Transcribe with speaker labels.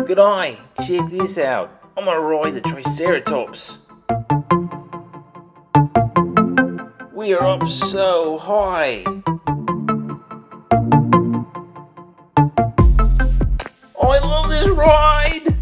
Speaker 1: good eye. Check this out. I'm gonna ride the Triceratops. We are up so high. I love this ride.